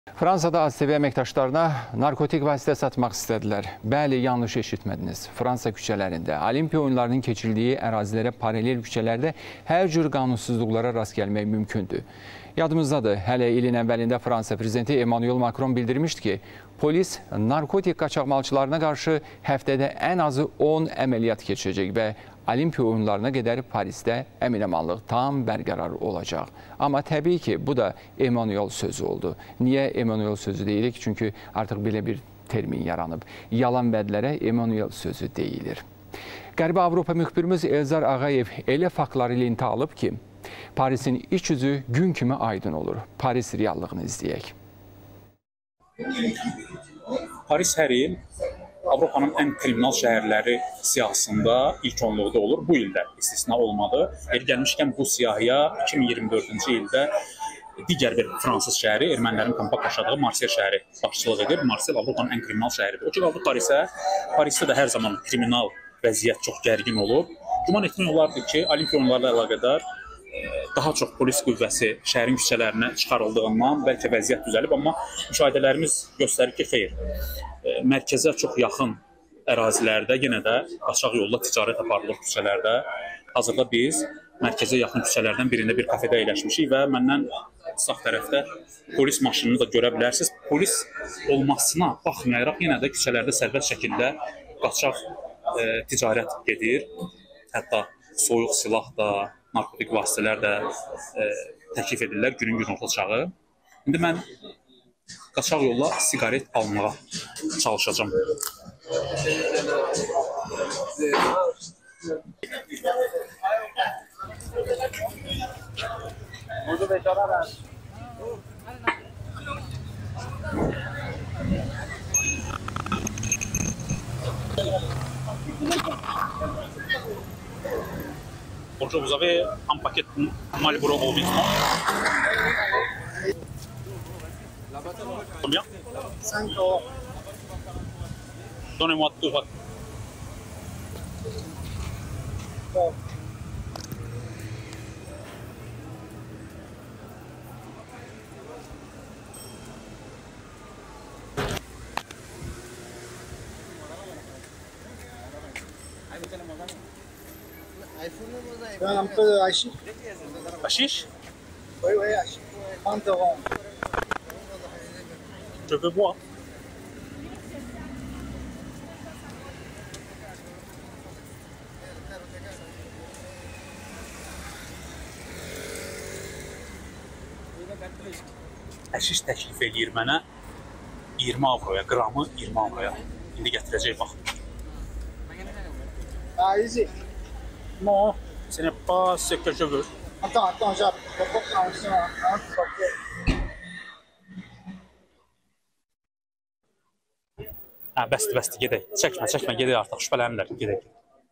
Fransada ASTV əməkdaşlarına narkotik vasitə satmaq istədilər. Bəli, yanlış eşitmədiniz. Fransa küçələrində, Olimpiya oyunlarının keçirildiyi ərazilərə paralel küçələrdə hər cür qanunsuzluqlara rast gəlmək mümkündür. Yadımızdadır, hələ ilin əvvəlində Fransa prezidenti Emmanuel Macron bildirmişdi ki, polis narkotik qaçaqmalçılarına qarşı həftədə ən azı 10 əməliyyat keçəcək və Olimpiya oyunlarına qədər Parisdə əmin-amanlıq tam bərqərar olacaq. Amma təbii ki, bu da Emmanuel sözü oldu. Niyə Emmanuel sözü deyilir? Çünki artıq belə bir termin yaranıb. Yalan vədlərə Emmanuel sözü deyilir. Qərbi Avropa müxbirimiz Elzar Ağayev elə faktları lentə alıb ki, Parisin iç yüzü gün kimi aydın olur. Paris reallığını izləyək. Paris hər il Avropanın ən kriminal şəhərləri siyahısında ilk onluqda olur. Bu ildə istisna olmadı. Gəlmişkən bu siyahıya 2024-cü ildə digər bir fransız şəhəri, ermənilərin kompakt yaşadığı Marsel şəhəri başçılıq edir. Marsel Avropanın ən kriminal şəhəridir. O ki, qaldı Parisə. Parisdə də hər zaman kriminal vəziyyət çox gərgin olub. Güman etmək olardı ki, Olimpiya oyunlarla əlaqədar daha çox polis qüvvəsi şəhərin küçələrinə çıxarıldığından bəlkə vəziyyət düzəlib, amma müşahidələrimiz göstərir ki, xeyr. Mərkəzə çox yaxın ərazilərdə yenə də qaçaq yolla ticarət aparılır küçələrdə. Hazırda biz mərkəzə yaxın küçələrdən birində bir kafedə əyləşmişik və məndən sağ tərəfdə polis maşınını da görə bilərsiniz. Polis olmasına baxmayaraq yenə də küçələrdə sərbəst şəkildə qaçaq ticarət gedir. Hətta soyuq silah da, narkotik vasitələr də təklif edirlər günün günorta çağı. İndi mən qaçaq yolla siqaret almağa çalışacağım. Bonjour, vous avez un paquet de Marlboro Robinson? Combien? 5 euros. Donnez-moi 2 paquets. Bon. Un peu de hachis. Hashish? Oui, oui, hachis. 30 euros. Je veux boire. Hashish təklif edir mənə 20 avroya, qramı 20 avroya. İndi gətirəcək bax. Ah, ici. Non, ce n'est pas ce que je veux. Attends, j'apporte un paquet. Bəsdir, gedək. Çəkmə, gedək artıq, şübhələnirlər, gedək.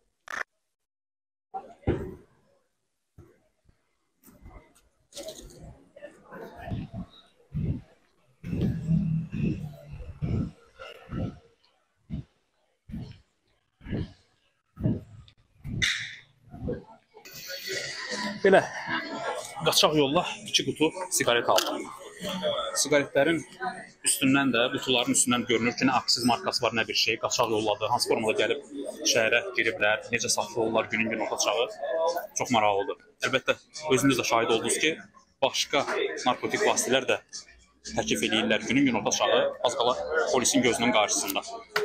Belə, qaçaq yolla 2 qutu siqaret aldım. Siqaretlərin üstündən də, qutuların üstündən görünür ki, nə aksiz markası var, nə bir şey. Qaçaq yolladı, hansı formada gəlib şəhərə giriblər, necə saxlayırlar günün günorta çağı. Çox maraqlıdır. Əlbəttə, özünüz də şahid oldunuz ki, başqa narkotik vasitələr də təklif edirlər günün günorta çağı, az qala polisin gözünün qarşısında.